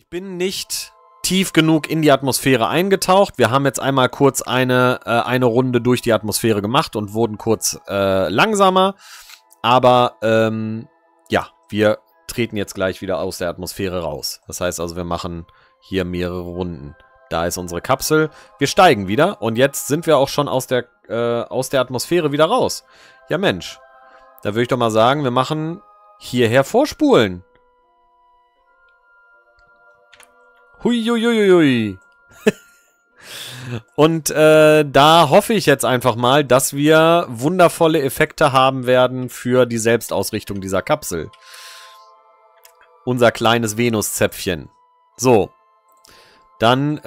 bin nicht tief genug in die Atmosphäre eingetaucht. Wir haben jetzt einmal kurz eine Runde durch die Atmosphäre gemacht und wurden kurz langsamer. Aber ja, wir treten jetzt gleich wieder aus der Atmosphäre raus. Das heißt also, wir machen hier mehrere Runden. Da ist unsere Kapsel. Wir steigen wieder und jetzt sind wir auch schon aus der Atmosphäre wieder raus. Ja Mensch, da würde ich doch mal sagen, wir machen hierher vorspulen. Huiuiuiui. Und da hoffe ich jetzt einfach mal, dass wir wundervolle Effekte haben werden für die Selbstausrichtung dieser Kapsel. Unser kleines Venuszäpfchen. So. Dann,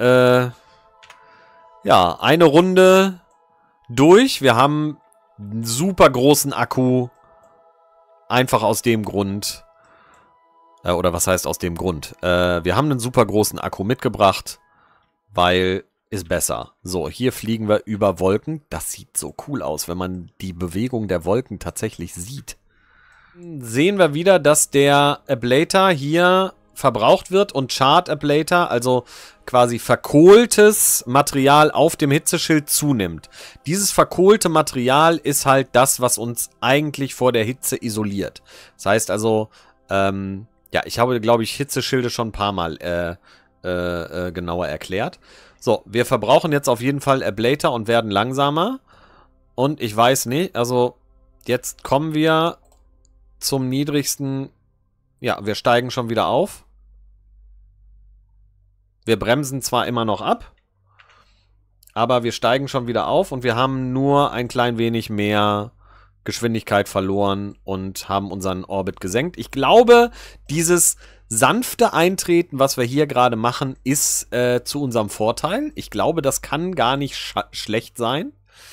ja, eine Runde durch. Wir haben einen super großen Akku. Einfach aus dem Grund. Oder was heißt aus dem Grund? Wir haben einen super großen Akku mitgebracht, weil ist besser. So, hier fliegen wir über Wolken. Das sieht so cool aus, wenn man die Bewegung der Wolken tatsächlich sieht. Sehen wir wieder, dass der Ablator hier verbraucht wird und Chart Ablator, also quasi verkohltes Material auf dem Hitzeschild zunimmt. Dieses verkohlte Material ist halt das, was uns eigentlich vor der Hitze isoliert. Das heißt also, ja, ich habe, glaube ich, Hitzeschilde schon ein paar Mal genauer erklärt. So, wir verbrauchen jetzt auf jeden Fall Ablator und werden langsamer. Und ich weiß nicht, also jetzt kommen wir zum niedrigsten. Ja, wir steigen schon wieder auf. Wir bremsen zwar immer noch ab, aber wir steigen schon wieder auf und wir haben nur ein klein wenig mehr Geschwindigkeit verloren und haben unseren Orbit gesenkt. Ich glaube, dieses sanfte Eintreten, was wir hier gerade machen, ist zu unserem Vorteil. Ich glaube, das kann gar nicht schlecht sein.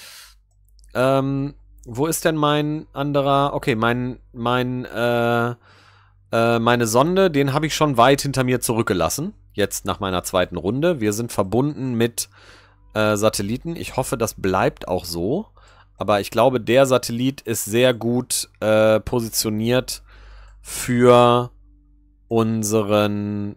Wo ist denn mein anderer? Okay, meine Sonde, den habe ich schon weit hinter mir zurückgelassen. Jetzt nach meiner zweiten Runde. Wir sind verbunden mit Satelliten. Ich hoffe, das bleibt auch so. Aber ich glaube, der Satellit ist sehr gut positioniert für unseren...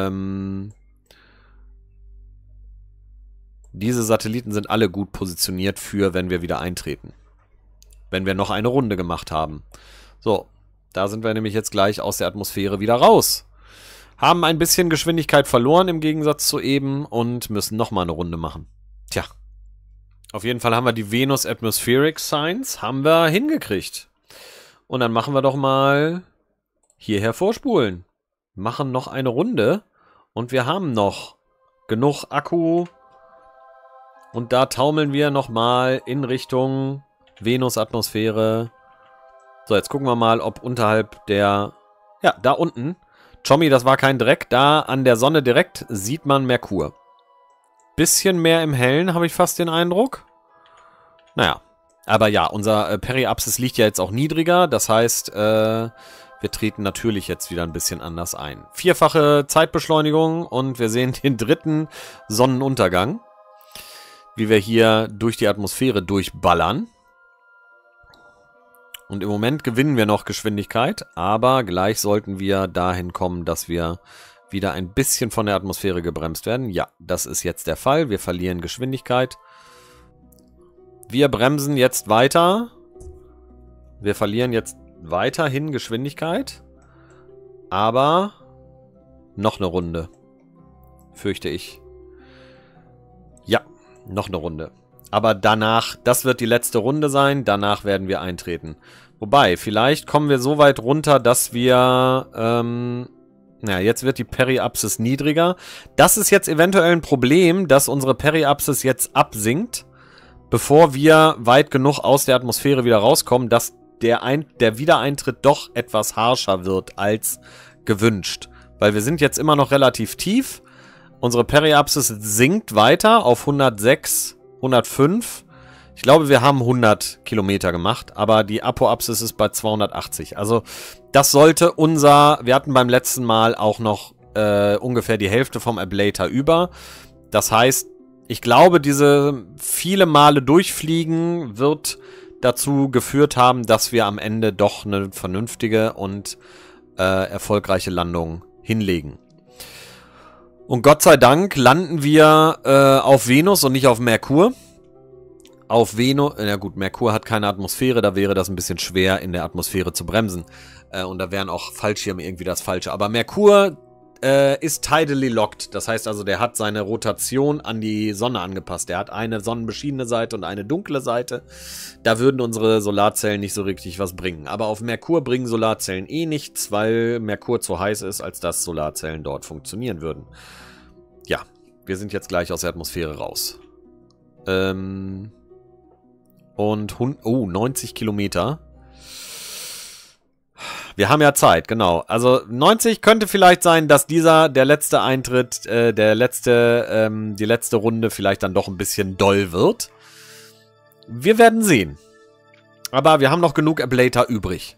diese Satelliten sind alle gut positioniert für, wenn wir wieder eintreten. Wenn wir noch eine Runde gemacht haben. So, da sind wir nämlich jetzt gleich aus der Atmosphäre wieder raus. Haben ein bisschen Geschwindigkeit verloren im Gegensatz zu eben und müssen nochmal eine Runde machen. Tja. Auf jeden Fall haben wir die Venus Atmospheric Science haben wir hingekriegt. Und dann machen wir doch mal hierher vorspulen. Machen noch eine Runde und wir haben noch genug Akku. Und da taumeln wir nochmal in Richtung Venus-Atmosphäre. So, jetzt gucken wir mal, ob unterhalb der... Ja, da unten. Chommy, das war kein Dreck. Da an der Sonne direkt sieht man Merkur. Bisschen mehr im Hellen, habe ich fast den Eindruck. Naja, aber ja, unser Periapsis liegt ja jetzt auch niedriger. Das heißt, wir treten natürlich jetzt wieder ein bisschen anders ein. 4-fache Zeitbeschleunigung und wir sehen den dritten Sonnenuntergang. Wie wir hier durch die Atmosphäre durchballern. Und im Moment gewinnen wir noch Geschwindigkeit, aber gleich sollten wir dahin kommen, dass wir wieder ein bisschen von der Atmosphäre gebremst werden. Ja, das ist jetzt der Fall. Wir verlieren Geschwindigkeit. Wir bremsen jetzt weiter. Wir verlieren jetzt weiterhin Geschwindigkeit. Aber noch eine Runde, fürchte ich. Ja, noch eine Runde. Aber danach, das wird die letzte Runde sein, danach werden wir eintreten. Wobei, vielleicht kommen wir so weit runter, dass wir, ja, jetzt wird die Periapsis niedriger. Das ist jetzt eventuell ein Problem, dass unsere Periapsis jetzt absinkt, bevor wir weit genug aus der Atmosphäre wieder rauskommen, dass der Wiedereintritt doch etwas harscher wird als gewünscht. Weil wir sind jetzt immer noch relativ tief. Unsere Periapsis sinkt weiter auf 106, 105. Ich glaube, wir haben 100 Kilometer gemacht, aber die Apoapsis ist bei 280. Also das sollte wir hatten beim letzten Mal auch noch ungefähr die Hälfte vom Ablator über. Das heißt, ich glaube, diese viele Male durchfliegen wird dazu geführt haben, dass wir am Ende doch eine vernünftige und erfolgreiche Landung hinlegen. Und Gott sei Dank landen wir auf Venus und nicht auf Merkur. Auf Venus, na gut, Merkur hat keine Atmosphäre, da wäre das ein bisschen schwer, in der Atmosphäre zu bremsen. Und da wären auch Fallschirme irgendwie das Falsche. Aber Merkur ist tidally locked. Das heißt also, der hat seine Rotation an die Sonne angepasst. Der hat eine sonnenbeschienene Seite und eine dunkle Seite. Da würden unsere Solarzellen nicht so richtig was bringen. Aber auf Merkur bringen Solarzellen eh nichts, weil Merkur zu heiß ist, als dass Solarzellen dort funktionieren würden. Ja, wir sind jetzt gleich aus der Atmosphäre raus. Und 90 Kilometer. Wir haben ja Zeit, genau. Also 90 könnte vielleicht sein, dass der letzte Eintritt, die letzte Runde vielleicht dann doch ein bisschen doll wird. Wir werden sehen. Aber wir haben noch genug Ablator übrig.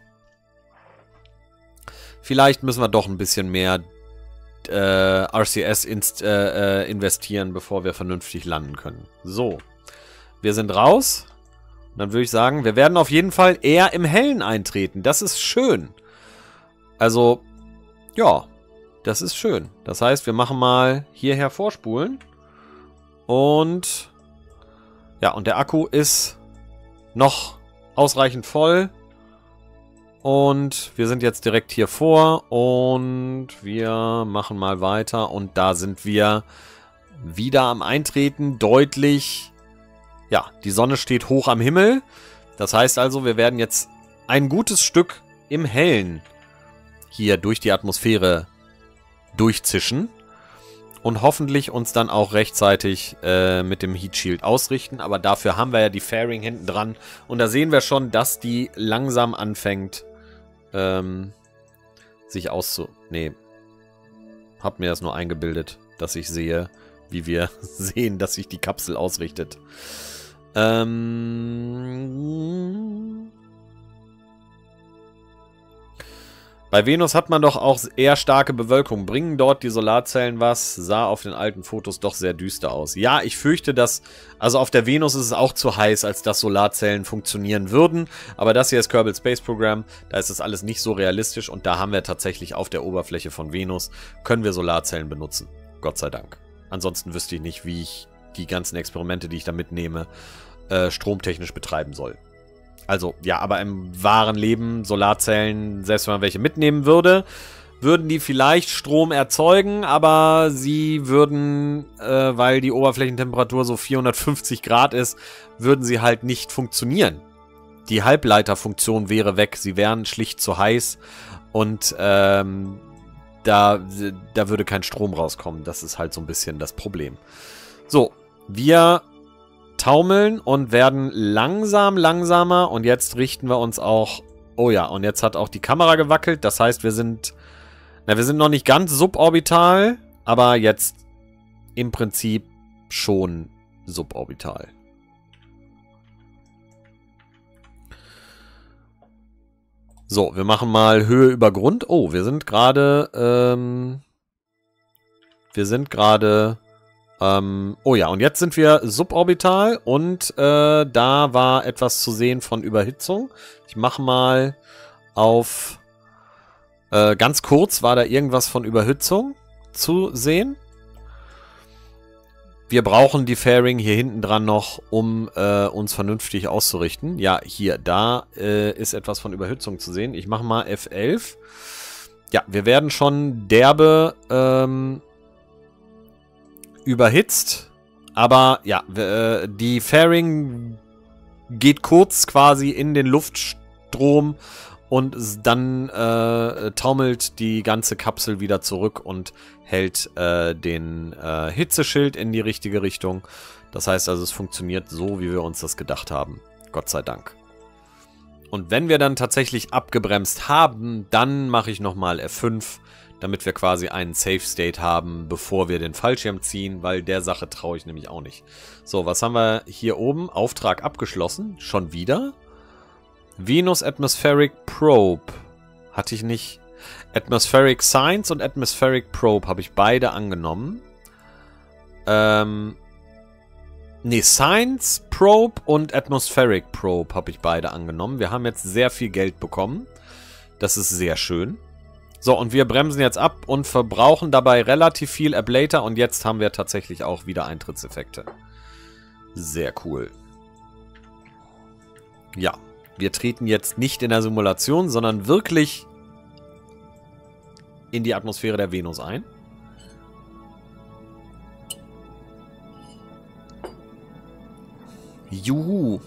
Vielleicht müssen wir doch ein bisschen mehr RCS investieren, bevor wir vernünftig landen können. So, wir sind raus. Und dann würde ich sagen, wir werden auf jeden Fall eher im Hellen eintreten. Das ist schön. Also, ja, das ist schön. Das heißt, wir machen mal hierher vorspulen. Und, ja, und der Akku ist noch ausreichend voll. Und wir sind jetzt direkt hier vor. Und wir machen mal weiter. Und da sind wir wieder am Eintreten. Deutlich, ja, die Sonne steht hoch am Himmel. Das heißt also, wir werden jetzt ein gutes Stück im Hellen hier durch die Atmosphäre durchzischen und hoffentlich uns dann auch rechtzeitig mit dem Heat Shield ausrichten. Aber dafür haben wir ja die Fairing hinten dran und da sehen wir schon, dass die langsam anfängt sich Nee, hab mir das nur eingebildet, dass ich sehe, wie wir sehen, dass sich die Kapsel ausrichtet. Bei Venus hat man doch auch eher starke Bewölkung. Bringen dort die Solarzellen was? Sah auf den alten Fotos doch sehr düster aus. Ja, ich fürchte, dass... Also auf der Venus ist es auch zu heiß, als dass Solarzellen funktionieren würden. Aber das hier ist Kerbal Space Program. Da ist das alles nicht so realistisch. Und da haben wir tatsächlich auf der Oberfläche von Venus, können wir Solarzellen benutzen. Gott sei Dank. Ansonsten wüsste ich nicht, wie ich die ganzen Experimente, die ich da mitnehme, stromtechnisch betreiben soll. Also, ja, aber im wahren Leben, Solarzellen, selbst wenn man welche mitnehmen würde, würden die vielleicht Strom erzeugen, aber sie würden, weil die Oberflächentemperatur so 450 Grad ist, würden sie halt nicht funktionieren. Die Halbleiterfunktion wäre weg, sie wären schlicht zu heiß und da würde kein Strom rauskommen. Das ist halt so ein bisschen das Problem. So, wir taumeln und werden langsamer und jetzt richten wir uns auch... Oh ja, und jetzt hat auch die Kamera gewackelt, das heißt, wir sind noch nicht ganz suborbital, aber jetzt im Prinzip schon suborbital. So, wir machen mal Höhe über Grund. Oh, wir sind gerade... oh ja, und jetzt sind wir suborbital und da war etwas zu sehen von Überhitzung. Ich mache mal auf... ganz kurz war da irgendwas von Überhitzung zu sehen. Wir brauchen die Fairing hier hinten dran noch, um uns vernünftig auszurichten. Ja, hier, da ist etwas von Überhitzung zu sehen. Ich mache mal F11. Ja, wir werden schon derbe... überhitzt, aber ja, die Fairing geht kurz quasi in den Luftstrom und dann taumelt die ganze Kapsel wieder zurück und hält den Hitzeschild in die richtige Richtung. Das heißt also, es funktioniert so, wie wir uns das gedacht haben. Gott sei Dank. Und wenn wir dann tatsächlich abgebremst haben, dann mache ich nochmal F5, damit wir quasi einen Safe State haben, bevor wir den Fallschirm ziehen, weil der Sache traue ich nämlich auch nicht. So, was haben wir hier oben? Auftrag abgeschlossen. Schon wieder? Venus Atmospheric Probe. Hatte ich nicht. Atmospheric Science und Atmospheric Probe habe ich beide angenommen. Ne, Science Probe und Atmospheric Probe habe ich beide angenommen. Wir haben jetzt sehr viel Geld bekommen. Das ist sehr schön. So, und wir bremsen jetzt ab und verbrauchen dabei relativ viel Ablator. Und jetzt haben wir tatsächlich auch wieder Eintrittseffekte. Sehr cool. Ja, wir treten jetzt nicht in der Simulation, sondern wirklich in die Atmosphäre der Venus ein. Juhu.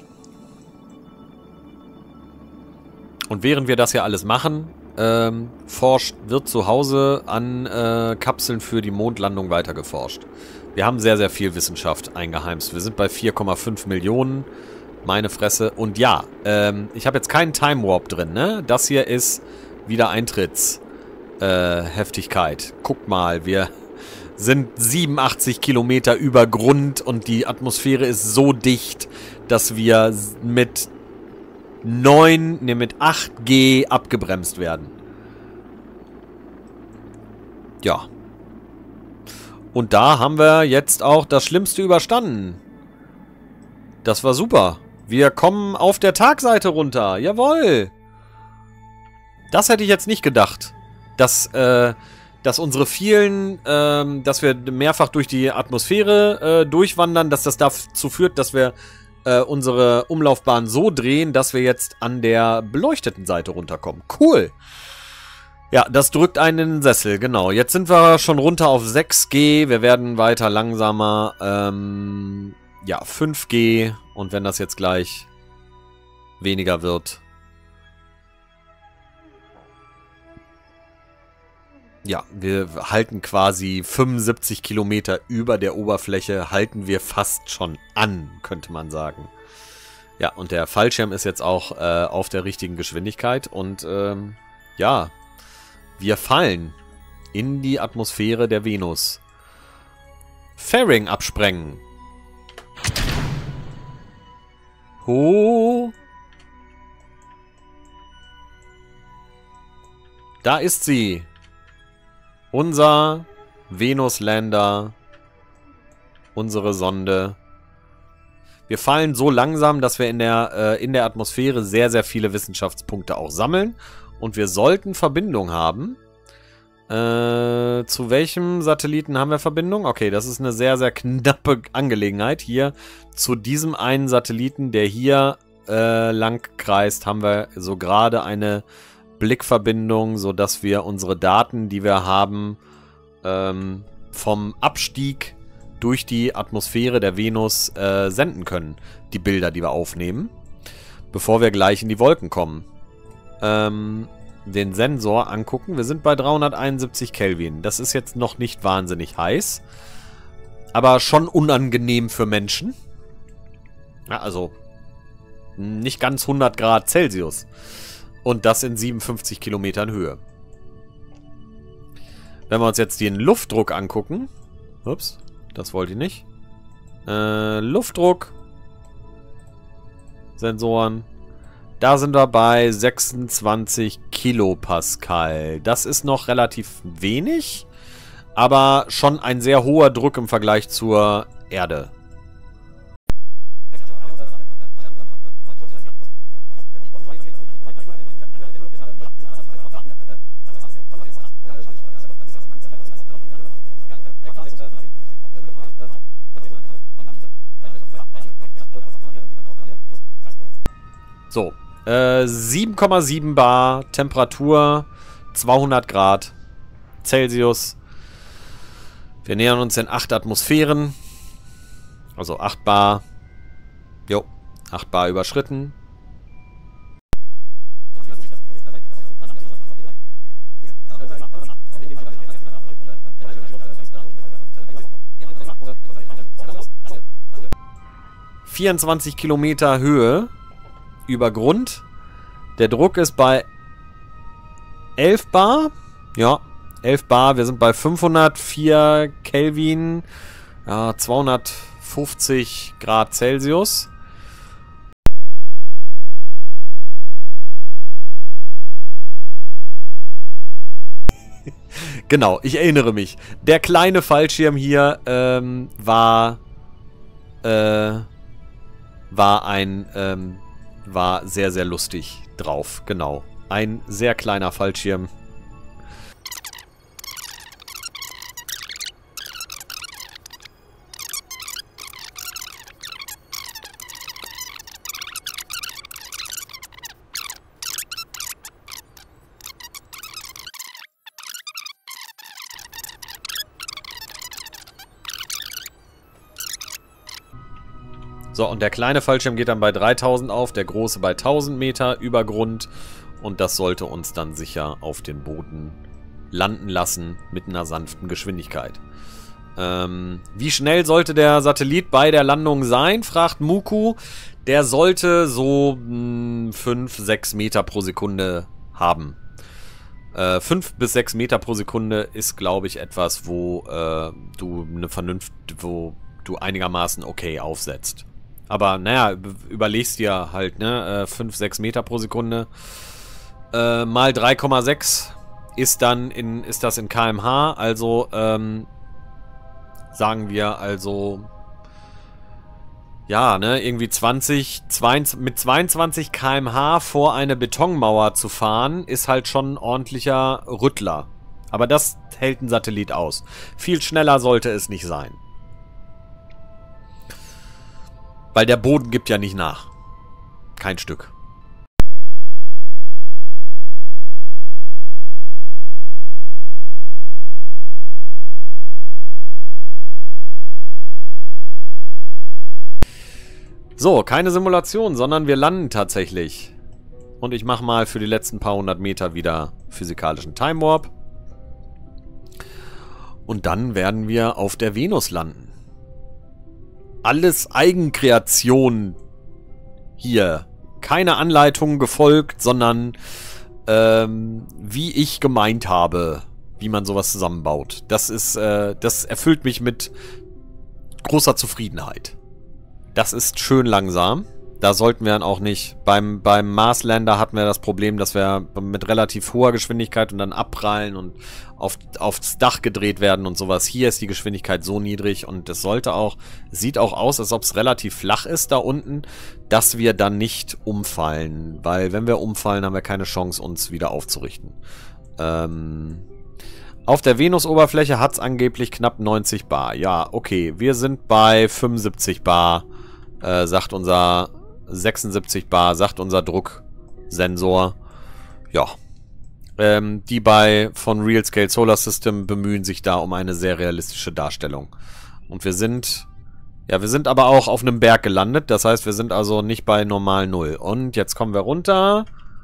Und während wir das ja alles machen, wird zu Hause an Kapseln für die Mondlandung weiter geforscht. Wir haben sehr, sehr viel Wissenschaft eingeheimst. Wir sind bei 4,5 Millionen. Meine Fresse. Und ja, ich habe jetzt keinen Time Warp drin, ne? Das hier ist wieder Heftigkeit. Guck mal, wir sind 87 Kilometer über Grund und die Atmosphäre ist so dicht, dass wir mit 8G abgebremst werden. Ja. Und da haben wir jetzt auch das Schlimmste überstanden. Das war super. Wir kommen auf der Tagseite runter. Jawohl. Das hätte ich jetzt nicht gedacht. Dass unsere dass wir mehrfach durch die Atmosphäre durchwandern, dass das dazu führt, dass wir unsere Umlaufbahn so drehen, dass wir jetzt an der beleuchteten Seite runterkommen. Cool. Ja, das drückt einen in den Sessel, genau. Jetzt sind wir schon runter auf 6G. Wir werden weiter langsamer. Ja, 5G. Und wenn das jetzt gleich weniger wird. Ja, wir halten quasi 75 Kilometer über der Oberfläche, halten wir fast schon an, könnte man sagen. Ja, und der Fallschirm ist jetzt auch auf der richtigen Geschwindigkeit. Und ja, wir fallen in die Atmosphäre der Venus. Fairing absprengen. Oh. Da ist sie. Unser Venuslander. Unsere Sonde. Wir fallen so langsam, dass wir in der Atmosphäre sehr, sehr viele Wissenschaftspunkte auch sammeln. Und wir sollten Verbindung haben. Zu welchem Satelliten haben wir Verbindung? Okay, das ist eine sehr, sehr knappe Angelegenheit. Hier zu diesem einen Satelliten, der hier lang kreist, haben wir so gerade eine Blickverbindung, sodass wir unsere Daten, die wir haben, vom Abstieg durch die Atmosphäre der Venus senden können. Die Bilder, die wir aufnehmen, bevor wir gleich in die Wolken kommen. Den Sensor angucken. Wir sind bei 371 Kelvin. Das ist jetzt noch nicht wahnsinnig heiß, aber schon unangenehm für Menschen. Ja, also nicht ganz 100 Grad Celsius. Und das in 57 Kilometern Höhe. Wenn wir uns jetzt den Luftdruck angucken. Ups, das wollte ich nicht. Luftdruck. Sensoren. Da sind wir bei 26 Kilopascal. Das ist noch relativ wenig, aber schon ein sehr hoher Druck im Vergleich zur Erde. So, 7,7 Bar, Temperatur 200 Grad Celsius. Wir nähern uns in 8 Atmosphären. Also 8 Bar. Jo, 8 Bar überschritten. ...24 Kilometer Höhe über Grund. Der Druck ist bei 11 Bar. Ja, 11 Bar. Wir sind bei 504 Kelvin. Ja, 250 Grad Celsius. Genau, ich erinnere mich. Der kleine Fallschirm hier war sehr, sehr lustig drauf. Genau. Ein sehr kleiner Fallschirm. So, und der kleine Fallschirm geht dann bei 3000 auf, der große bei 1000 Meter über Grund. Und das sollte uns dann sicher auf den Boden landen lassen mit einer sanften Geschwindigkeit. Wie schnell sollte der Satellit bei der Landung sein, fragt Muku. Der sollte so 5, 6 Meter pro Sekunde haben. 5 bis 6 Meter pro Sekunde ist, glaube ich, etwas, wo wo du einigermaßen okay aufsetzt. Aber naja, überlegst dir halt, ne? 5, 6 Meter pro Sekunde mal 3,6 ist das in km/h, also sagen wir also ja, ne, irgendwie 22 km/h vor eine Betonmauer zu fahren, ist halt schon ein ordentlicher Rüttler. Aber das hält ein Satellit aus. Viel schneller sollte es nicht sein. Weil der Boden gibt ja nicht nach. Kein Stück. So, keine Simulation, sondern wir landen tatsächlich. Und ich mache mal für die letzten paar hundert Meter wieder physikalischen Time Warp. Und dann werden wir auf der Venus landen. Alles Eigenkreation hier. Keine Anleitung gefolgt, sondern wie ich gemeint habe, wie man sowas zusammenbaut. Das erfüllt mich mit großer Zufriedenheit. Das ist schön langsam. Da sollten wir dann auch nicht. Beim Marslander hatten wir das Problem, dass wir mit relativ hoher Geschwindigkeit und dann abprallen und aufs Dach gedreht werden und sowas. Hier ist die Geschwindigkeit so niedrig und es sieht auch aus, als ob es relativ flach ist da unten, dass wir dann nicht umfallen. Weil wenn wir umfallen, haben wir keine Chance, uns wieder aufzurichten. Auf der Venus-Oberfläche hat es angeblich knapp 90 Bar. Ja, okay. Wir sind bei 75 Bar, sagt unser 76 Bar, sagt unser Drucksensor. Ja. Die von Real Scale Solar System bemühen sich da um eine sehr realistische Darstellung. Und wir sind aber auch auf einem Berg gelandet. Das heißt, wir sind also nicht bei normal 0. Und jetzt kommen wir runter.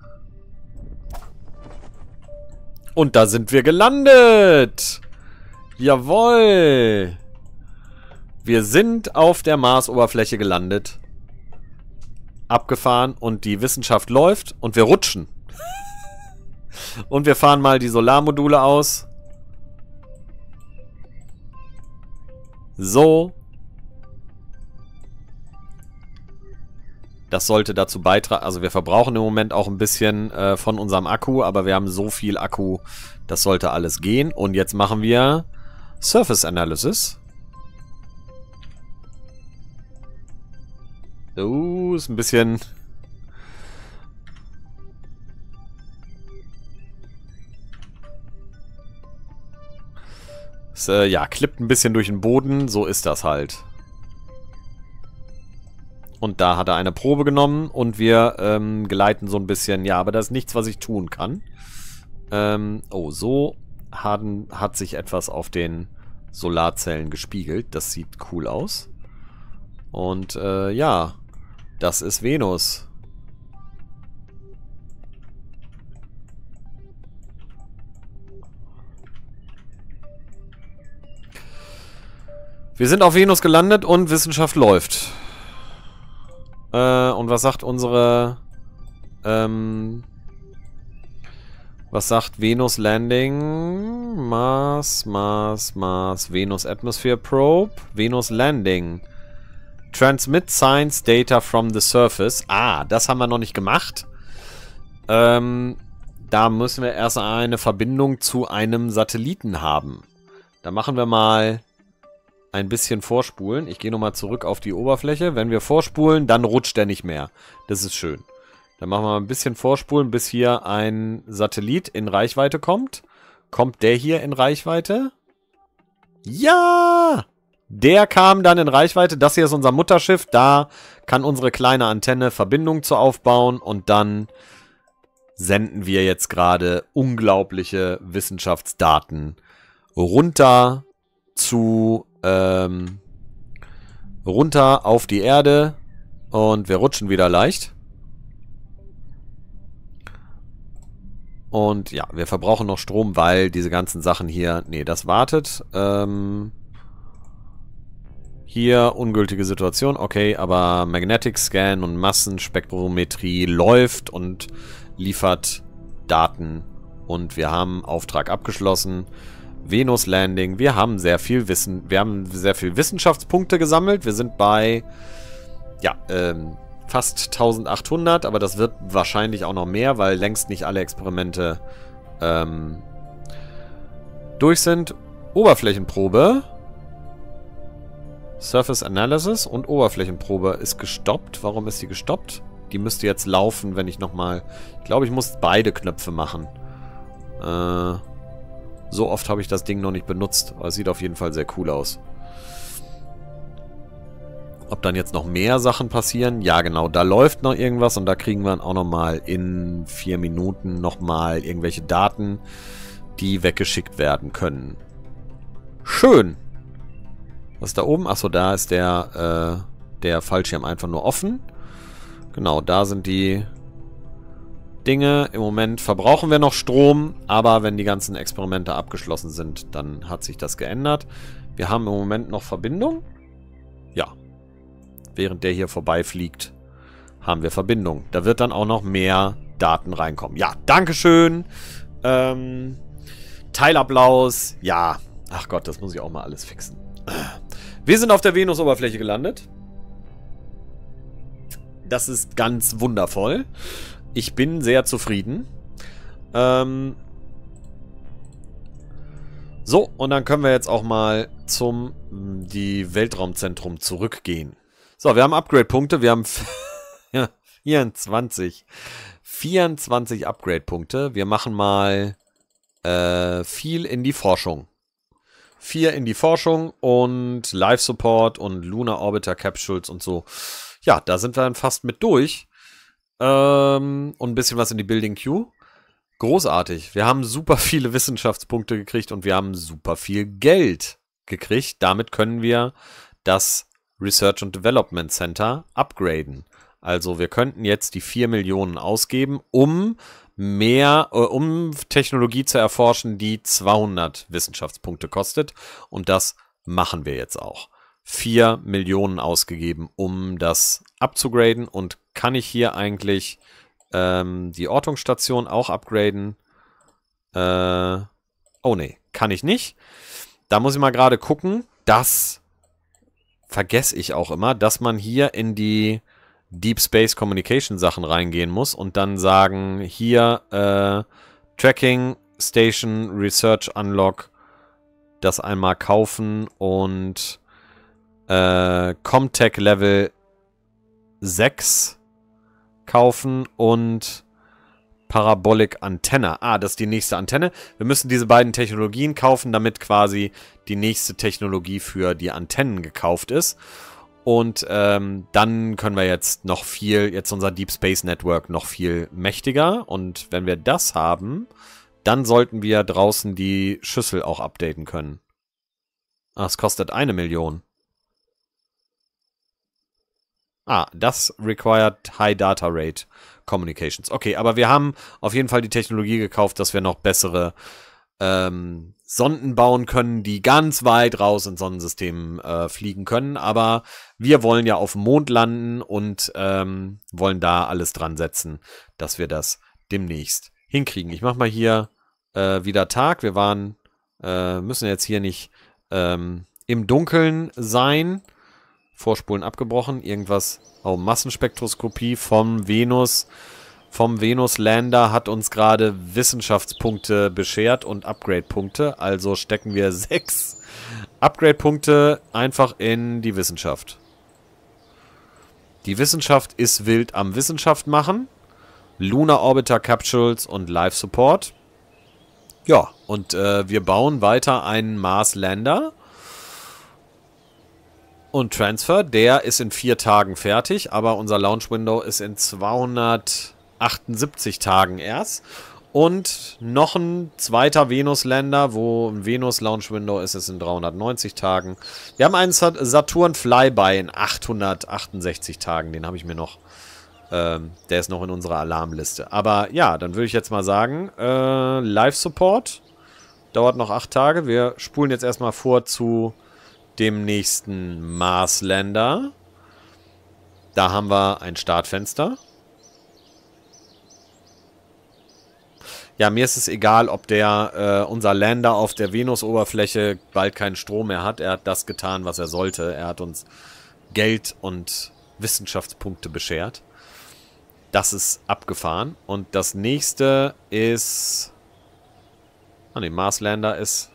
Und da sind wir gelandet. Jawohl. Wir sind auf der Marsoberfläche gelandet. Abgefahren und die Wissenschaft läuft und wir rutschen. Und wir fahren mal die Solarmodule aus. So. Das sollte dazu beitragen. Also wir verbrauchen im Moment auch ein bisschen von unserem Akku, aber wir haben so viel Akku, das sollte alles gehen. Und jetzt machen wir Surface Analysis. Ist ein bisschen... ja, klippt ein bisschen durch den Boden. So ist das halt. Und da hat er eine Probe genommen und wir gleiten so ein bisschen. Ja, aber das ist nichts, was ich tun kann. So hat sich etwas auf den Solarzellen gespiegelt. Das sieht cool aus. Und ja, das ist Venus. Wir sind auf Venus gelandet und Wissenschaft läuft. Und was sagt unsere... was sagt Venus Landing? Mars, Venus Atmosphere Probe, Venus Landing. Transmit Science Data from the Surface. Ah, das haben wir noch nicht gemacht. Da müssen wir erst eine Verbindung zu einem Satelliten haben. Da machen wir mal ein bisschen vorspulen. Ich gehe nochmal zurück auf die Oberfläche. Wenn wir vorspulen, dann rutscht er nicht mehr. Das ist schön. Dann machen wir mal ein bisschen vorspulen, bis hier ein Satellit in Reichweite kommt. Kommt der hier in Reichweite? Ja! Der kam dann in Reichweite. Das hier ist unser Mutterschiff. Da kann unsere kleine Antenne Verbindung zu aufbauen. Und dann senden wir jetzt gerade unglaubliche Wissenschaftsdaten runter zu runter auf die Erde und wir rutschen wieder leicht. Und ja, wir verbrauchen noch Strom, weil diese ganzen Sachen hier... Nee, das wartet. Hier ungültige Situation, okay, aber Magnetic Scan und Massenspektrometrie läuft und liefert Daten. Und wir haben Auftrag abgeschlossen. Venus Landing, wir haben sehr viel Wissenschaftspunkte gesammelt. Wir sind bei, ja, fast 1800, aber das wird wahrscheinlich auch noch mehr, weil längst nicht alle Experimente durch sind. Oberflächenprobe. Surface Analysis und Oberflächenprobe ist gestoppt. Warum ist die gestoppt? Die müsste jetzt laufen, wenn ich nochmal... Ich glaube, ich muss beide Knöpfe machen. So oft habe ich das Ding noch nicht benutzt, aber es sieht auf jeden Fall sehr cool aus. Ob dann jetzt noch mehr Sachen passieren? Ja, genau, da läuft noch irgendwas und da kriegen wir auch nochmal in 4 Minuten nochmal irgendwelche Daten, die weggeschickt werden können. Schön! Was ist da oben? Achso, da ist der Fallschirm einfach nur offen. Genau, da sind die Dinge. Im Moment verbrauchen wir noch Strom, aber wenn die ganzen Experimente abgeschlossen sind, dann hat sich das geändert. Wir haben im Moment noch Verbindung. Ja. Während der hier vorbeifliegt, haben wir Verbindung. Da wird dann auch noch mehr Daten reinkommen. Ja, Dankeschön. Teilapplaus. Ja. Ach Gott, das muss ich auch mal alles fixen. Wir sind auf der Venus-Oberfläche gelandet. Das ist ganz wundervoll. Ich bin sehr zufrieden. So, und dann können wir jetzt auch mal zum Weltraumzentrum zurückgehen. So, wir haben Upgrade-Punkte. Wir haben 24 Upgrade-Punkte. Wir machen mal viel in die Forschung. 4 in die Forschung und Life-Support und Lunar Orbiter Capsules und so. Ja, da sind wir dann fast mit durch. Und ein bisschen was in die Building Queue. Großartig. Wir haben super viele Wissenschaftspunkte gekriegt und wir haben super viel Geld gekriegt. Damit können wir das Research and Development Center upgraden. Also wir könnten jetzt die 4 Millionen ausgeben, um Technologie zu erforschen, die 200 Wissenschaftspunkte kostet. Und das machen wir jetzt auch. 4 Millionen ausgegeben, um das abzugraden. Und kann ich hier eigentlich die Ortungsstation auch upgraden? Oh ne, kann ich nicht. Da muss ich mal gerade gucken. Das vergesse ich auch immer, dass man hier in die Deep Space Communication Sachen reingehen muss und dann sagen, hier Tracking, Station, Research Unlock, das einmal kaufen und Comtech Level 6 kaufen und Parabolic Antenne. Ah, das ist die nächste Antenne. Wir müssen diese beiden Technologien kaufen, damit quasi die nächste Technologie für die Antennen gekauft ist. Und dann können wir jetzt unser Deep Space Network noch viel mächtiger. Und wenn wir das haben, dann sollten wir draußen die Schüssel auch updaten können. Ah, es kostet 1 Million. Ah, das required High Data Rate Communications. Okay, aber wir haben auf jeden Fall die Technologie gekauft, dass wir noch bessere Sonden bauen können, die ganz weit raus ins Sonnensystem fliegen können. Aber wir wollen ja auf dem Mond landen und wollen da alles dran setzen, dass wir das demnächst hinkriegen. Ich mache mal hier wieder Tag. Wir müssen jetzt hier nicht im Dunkeln sein. Vorspulen abgebrochen. Irgendwas. Oh, Massenspektroskopie vom Venus-Lander hat uns gerade Wissenschaftspunkte beschert und Upgrade-Punkte. Also stecken wir 6 Upgrade-Punkte einfach in die Wissenschaft. Die Wissenschaft ist wild am Wissenschaft machen. Lunar Orbiter Capsules und Life Support. Ja, und wir bauen weiter einen Mars-Lander. Und Transfer, der ist in 4 Tagen fertig, aber unser Launch-Window ist in 278 Tagen erst. Und noch ein zweiter Venus-Länder, wo ein Venus-Launch-Window ist, ist in 390 Tagen. Wir haben einen Saturn-Flyby in 868 Tagen. Den habe ich mir noch. Der ist noch in unserer Alarmliste. Aber ja, dann würde ich jetzt mal sagen, Live-Support dauert noch 8 Tage. Wir spulen jetzt erstmal vor zu dem nächsten Mars-Länder. Da haben wir ein Startfenster. Ja, mir ist es egal, ob der unser Lander auf der Venus-Oberfläche bald keinen Strom mehr hat. Er hat das getan, was er sollte. Er hat uns Geld und Wissenschaftspunkte beschert. Das ist abgefahren. Und das nächste ist... Ah ne, Mars Lander ist...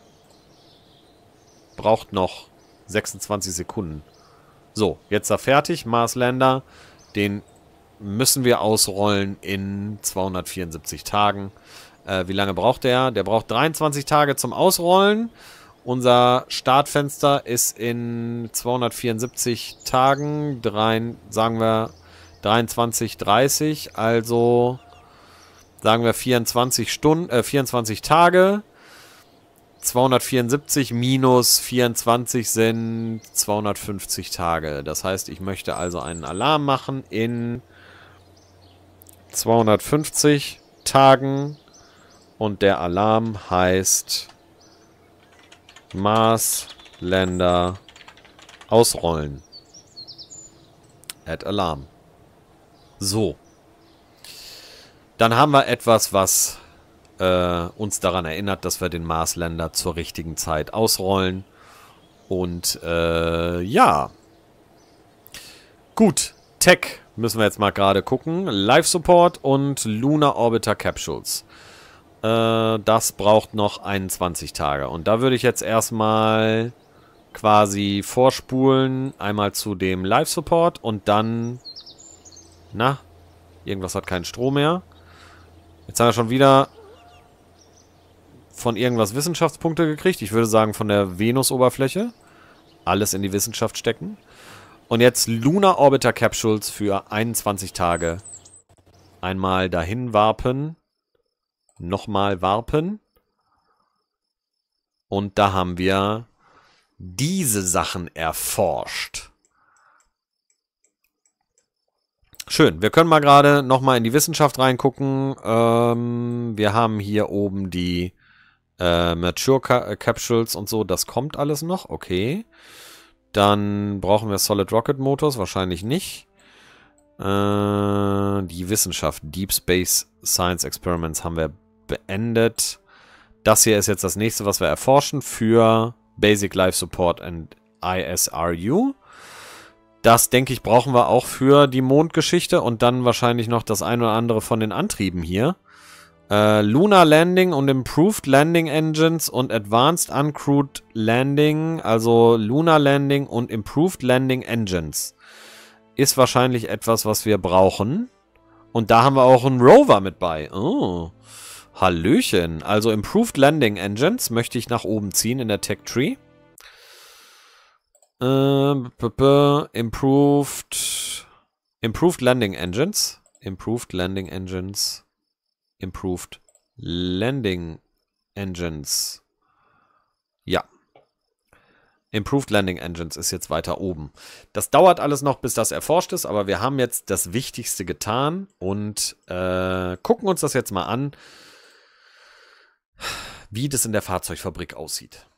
Braucht noch 26 Sekunden. So, jetzt ist er fertig. Mars Lander. Den müssen wir ausrollen in 274 Tagen. Wie lange braucht der? Der braucht 23 Tage zum Ausrollen. Unser Startfenster ist in 274 Tagen, sagen wir 23, 30, also sagen wir 24 Stunden, 24 Tage. 274 minus 24 sind 250 Tage. Das heißt, ich möchte also einen Alarm machen in 250 Tagen und der Alarm heißt Mars Lander ausrollen. Add Alarm. So. Dann haben wir etwas, was uns daran erinnert, dass wir den Mars Lander zur richtigen Zeit ausrollen. Und ja. Gut. Tech müssen wir jetzt mal gerade gucken. Live Support und Lunar Orbiter Capsules. Das braucht noch 21 Tage. Und da würde ich jetzt erstmal quasi vorspulen. Einmal zu dem Live Support und dann... Na, irgendwas hat keinen Strom mehr. Jetzt haben wir schon wieder von irgendwas Wissenschaftspunkte gekriegt. Ich würde sagen von der Venus-Oberfläche. Alles in die Wissenschaft stecken. Und jetzt Lunar Orbiter Capsules für 21 Tage. Einmal dahin warpen. Nochmal warpen. Und da haben wir diese Sachen erforscht. Schön. Wir können mal gerade nochmal in die Wissenschaft reingucken. Wir haben hier oben die Mature Capsules und so. Das kommt alles noch. Okay. Dann brauchen wir Solid Rocket Motors. Wahrscheinlich nicht. Die Wissenschaft. Deep Space Science Experiments haben wir beendet. Das hier ist jetzt das nächste, was wir erforschen für Basic Life Support and ISRU. Das, denke ich, brauchen wir auch für die Mondgeschichte und dann wahrscheinlich noch das ein oder andere von den Antrieben hier. Lunar Landing und Improved Landing Engines und Advanced Uncrewed Landing, also Lunar Landing und Improved Landing Engines, ist wahrscheinlich etwas, was wir brauchen. Und da haben wir auch einen Rover mit bei. Oh, Hallöchen. Also Improved Landing Engines möchte ich nach oben ziehen in der Tech Tree. Improved Landing Engines. Improved Landing Engines. Improved Landing Engines. Ja. Improved Landing Engines ist jetzt weiter oben. Das dauert alles noch, bis das erforscht ist, aber wir haben jetzt das Wichtigste getan und gucken uns das jetzt mal an, wie das in der Fahrzeugfabrik aussieht.